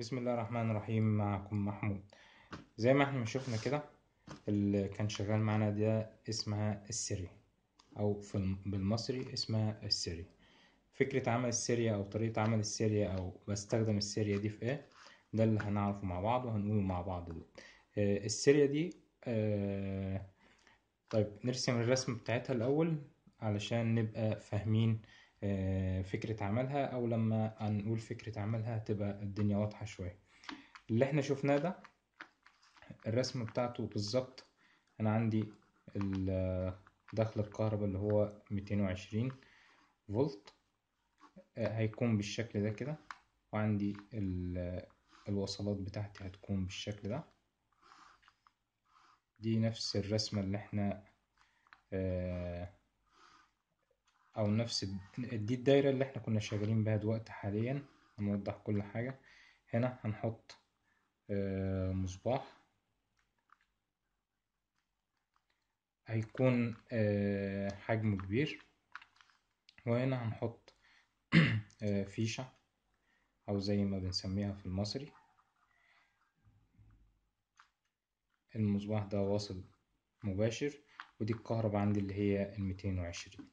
بسم الله الرحمن الرحيم. معكم محمود. زي ما احنا شفنا كده، اللي كان شغال معانا ده اسمها السيريا، او بالمصري اسمها السيريا. فكرة عمل السيريا او طريقة عمل السيريا او بستخدم السيريا دي في ايه، ده اللي هنعرفه مع بعض وهنقوله مع بعض دلوقتي. السيريا دي طيب نرسم الرسم بتاعتها الاول علشان نبقى فاهمين فكرة عملها، او لما هنقول فكرة عملها تبقى الدنيا واضحة شوية. اللي احنا شفناه ده الرسم بتاعته بالظبط. انا عندي دخل الكهرباء اللي هو 220 فولت، هيكون بالشكل ده كده، وعندي الوصلات بتاعتي هتكون بالشكل ده. دي نفس الرسمة اللي احنا او نفس دي الدايرة اللي احنا كنا شغالين بها دلوقتي. حاليا هنوضح كل حاجة. هنا هنحط مصباح هيكون حجمه كبير، وهنا هنحط فيشة أو زي ما بنسميها في المصري. المصباح ده واصل مباشر، ودي الكهرباء عندي اللي هي 220.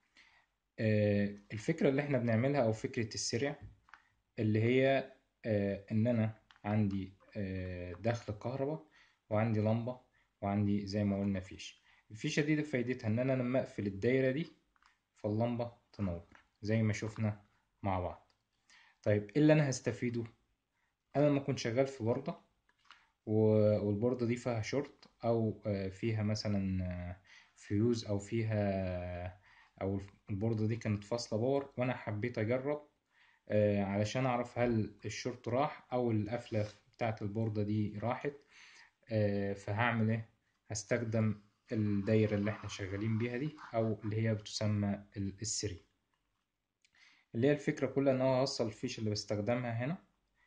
الفكرة اللي احنا بنعملها أو فكرة السريع اللي هي إن أنا عندي دخل كهرباء، وعندي لمبة، وعندي زي ما قلنا الفيشة دي فايدتها إن أنا لما أقفل الدايرة دي فاللمبة تنور زي ما شفنا مع بعض. طيب إيه اللي أنا هستفيده؟ أنا لما كنت شغال في بوردة والبوردة دي فيها شورت أو فيها مثلا فيوز، أو فيها أو البوردة دي كانت فاصلة باور، وأنا حبيت أجرب علشان أعرف هل الشورت راح أو القفلة بتاعة البوردة دي راحت. فهعمل إيه؟ هستخدم الدايرة اللي احنا شغالين بيها دي، أو اللي هي بتسمى السري. اللي هي الفكرة كلها إن هو هوصل الفيش اللي بستخدمها هنا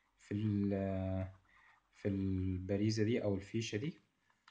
في البريزة دي أو الفيشة دي.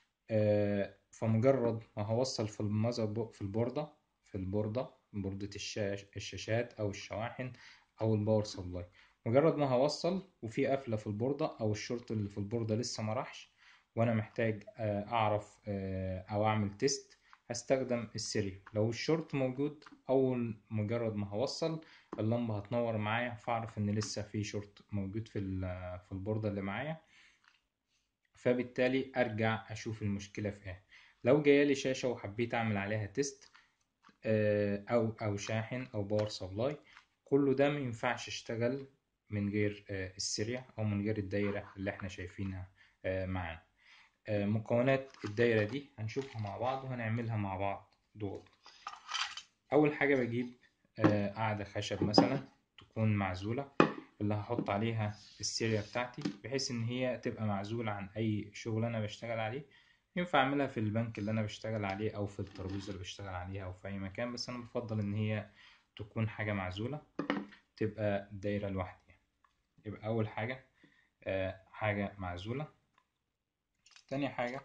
فمجرد ما هوصل في البوردة بوردة الشاشات أو الشواحن أو الباور سبلاي، مجرد ما هوصل وفي قفلة في البوردة أو الشورت اللي في البوردة لسه ما راحش، وأنا محتاج أعرف أو أعمل تيست، هستخدم السيري. لو الشورت موجود أول مجرد ما هوصل اللمبة هتنور معايا، فأعرف إن لسه في شورت موجود في البوردة اللي معايا، فبالتالي ارجع اشوف المشكله في ايه. لو جايالي شاشه وحبيت اعمل عليها تيست او شاحن او باور سبلاي، كله ده ما ينفعش اشتغل من غير السريع او من غير الدايره اللي احنا شايفينها معانا. مكونات الدايره دي هنشوفها مع بعض وهنعملها مع بعض دول. اول حاجه بجيب قاعده خشب مثلا تكون معزوله، اللي هحط عليها السيريا بتاعتي بحيث ان هي تبقى معزولة عن اي شغل انا بشتغل عليه. ينفع اعملها في البنك اللي انا بشتغل عليه او في الترابيزة اللي بشتغل عليها او في اي مكان، بس انا بفضل ان هي تكون حاجة معزولة، تبقى دايرة لوحدها. يبقى اول حاجة حاجة معزولة. تاني حاجة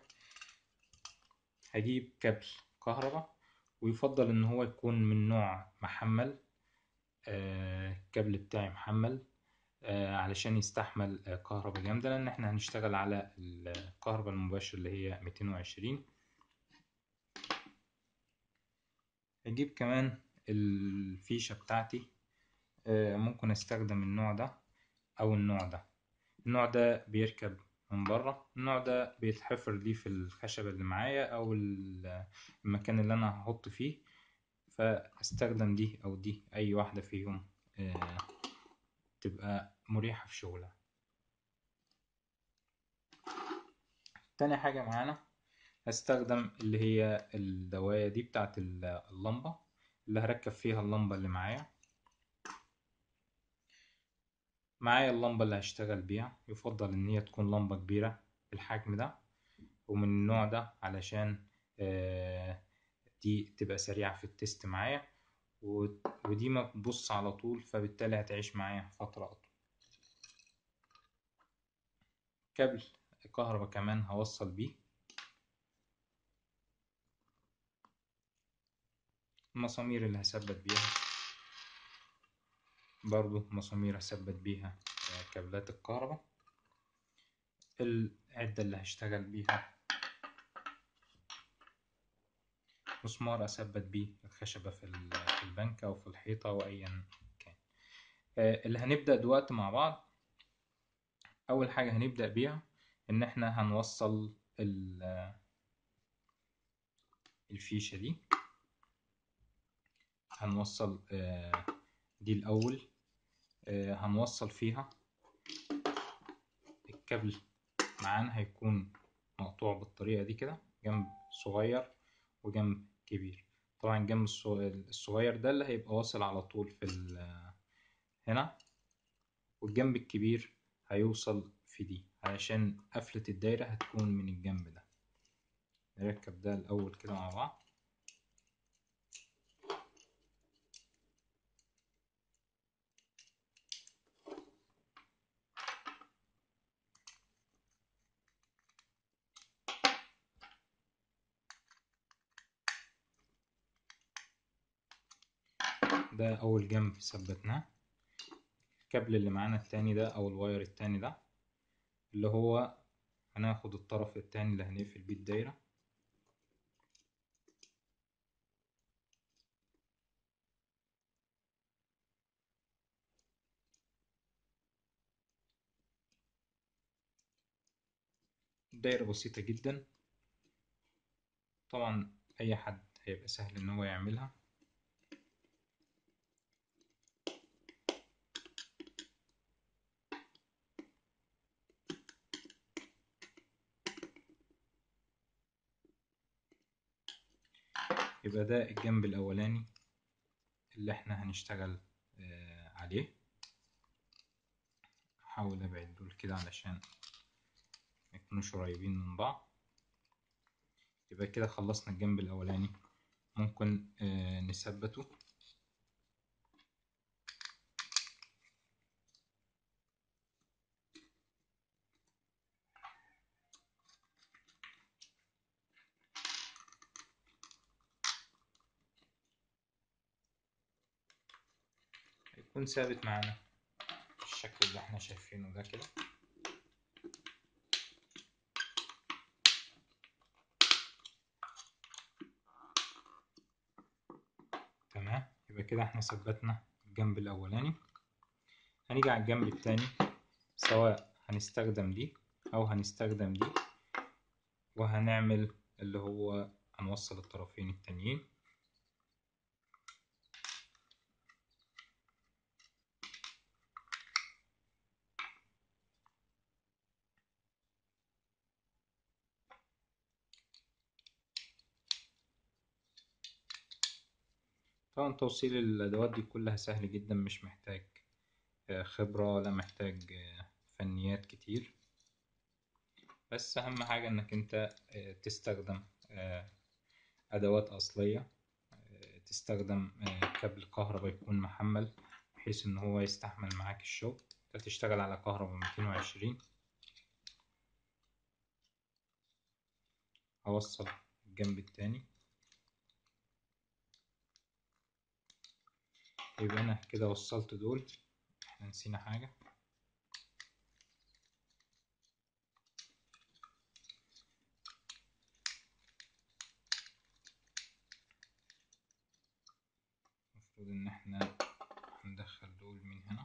هجيب كابل كهرباء، ويفضل ان هو يكون من نوع محمل. الكابل بتاعي محمل علشان يستحمل كهرباء جامدة، لأن احنا هنشتغل على الكهرباء المباشرة اللي هي 220. هجيب كمان الفيشة بتاعتي، ممكن استخدم النوع ده أو النوع ده. النوع ده بيركب من بره، النوع ده بيتحفر ليه في الخشبة اللي معايا أو المكان اللي أنا هحط فيه، فاستخدم دي أو دي، أي واحدة فيهم تبقى مريحة في شغلها. تاني حاجة معانا هستخدم اللي هي الدواية دي بتاعت اللمبة، اللي هركب فيها اللمبة اللي معايا اللمبة اللي هشتغل بيها. يفضل ان هي تكون لمبة كبيرة بالحجم ده ومن النوع ده، علشان دي تبقى سريعة في التست معايا، ودي ما تبص على طول، فبالتالي هتعيش معايا فترة أطول. كابل الكهرباء كمان هوصل بيه. المسامير اللي هثبت بيها برضو مسامير هثبت بيها كابلات الكهرباء. العدة اللي هشتغل بيها، مسمار أثبت بيه الخشبة في البنك أو في الحيطة أو أيا كان. اللي هنبدأ دلوقتي مع بعض، أول حاجة هنبدأ بيها إن إحنا هنوصل الفيشة دي. هنوصل دي الأول. هنوصل فيها الكابل معانا، هيكون مقطوع بالطريقة دي كده، جنب صغير وجنب كبير. طبعا الجنب الصغير ده اللي هيبقى واصل على طول في هنا، والجنب الكبير هيوصل في دي، علشان قفلة الدايرة هتكون من الجنب ده. نركب ده الأول كده مع بعض. ده أول جنب ثبتناه. الكابل اللي معانا التاني ده أو الواير التاني ده، اللي هو هناخد الطرف التاني اللي هنقفل بيه الدايرة. دايرة بسيطة جدا، طبعا أي حد هيبقى سهل إن هو يعملها. يبقى ده الجنب الأولاني اللي احنا هنشتغل عليه. هحاول أبعد دول كده علشان ميكونوش قريبين من بعض. يبقى كده خلصنا الجنب الأولاني. ممكن نثبته. هيكون ثابت معانا بالشكل اللي احنا شايفينه ده كده. تمام، يبقى كده احنا ثبتنا الجنب الأولاني. هنيجي على الجنب التاني، سواء هنستخدم دي أو هنستخدم دي، وهنعمل اللي هو هنوصل الطرفين التانيين. طبعا توصيل الأدوات دي كلها سهل جدا، مش محتاج خبرة ولا محتاج فنيات كتير. بس أهم حاجة إنك أنت تستخدم أدوات أصلية، تستخدم كابل كهرباء يكون محمل بحيث إن هو يستحمل معاك الشغل. أنت تشتغل على كهرباء 220. هوصل الجنب التاني. يبقى أنا كده وصلت دول. احنا نسينا حاجة. المفروض إن احنا هندخل دول من هنا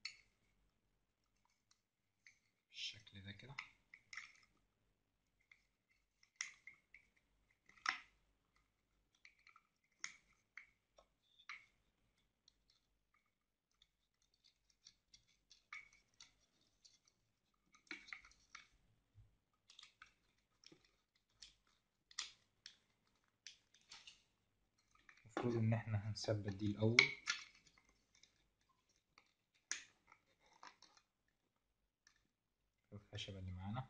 بالشكل ده كده. المفروض إن احنا هنثبت دي الأول. الخشبة اللي معانا.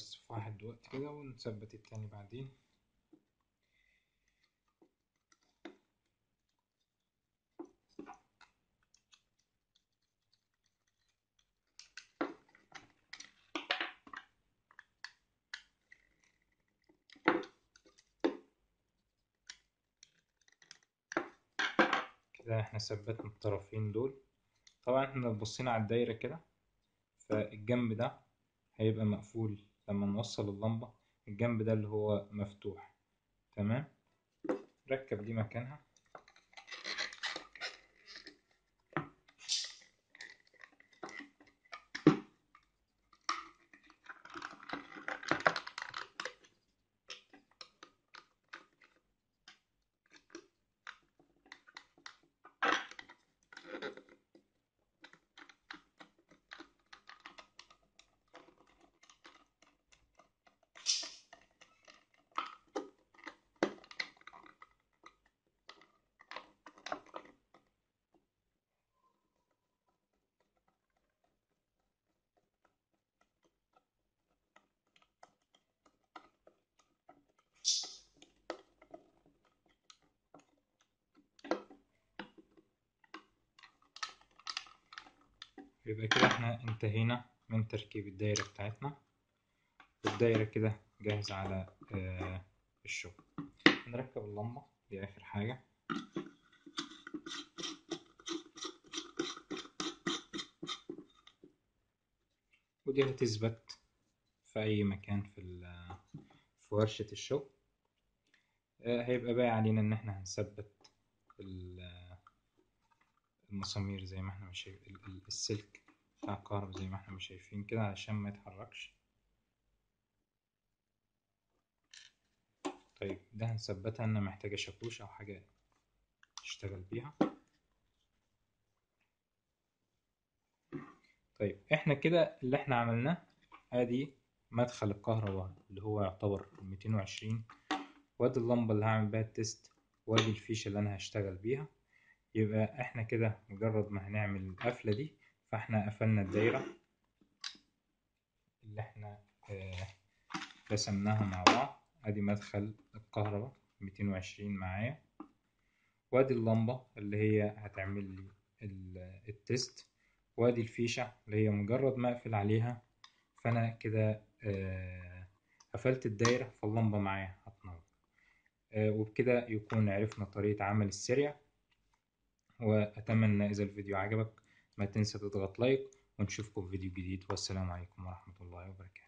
بس في واحد دلوقتي كده ونثبت التاني بعدين. كده احنا ثبتنا الطرفين دول. طبعا احنا لو بصينا على الدايرة كده، فالجنب ده هيبقى مقفول لما نوصل اللمبة، الجنب ده اللي هو مفتوح. تمام، ركب دي مكانها. يبقى كده احنا انتهينا من تركيب الدايرة بتاعتنا، والدايرة كده جاهزة على الشغل. نركب اللمبة دي آخر حاجة. ودي هتثبت في أي مكان في ورشة الشغل. هيبقى باقي علينا إن احنا هنثبت المسامير زي ما احنا مش السلك بتاع الكهرباء زي ما احنا مش شايفين كده علشان ما يتحركش. طيب ده هنثبتها، إن محتاجة شاكوش أو حاجة تشتغل بيها. طيب احنا كده اللي احنا عملناه، ادي مدخل الكهرباء اللي هو يعتبر 220، وادي اللمبة اللي هعمل بيها التيست، وادي الفيشة اللي انا هشتغل بيها. يبقى احنا كده مجرد ما هنعمل القفلة دي، فاحنا قفلنا الدايرة اللي احنا رسمناها مع بعض. ادي مدخل الكهرباء 220 معايا، وادي اللمبة اللي هي هتعمل لي التيست، وادي الفيشة اللي هي مجرد ما اقفل عليها فانا كده قفلت الدايرة، فاللمبة معايا هتنور. وبكده يكون عرفنا طريقة عمل السيريا. وأتمنى إذا الفيديو عجبك ما تنسى تضغط لايك، ونشوفكم في فيديو جديد، والسلام عليكم ورحمة الله وبركاته.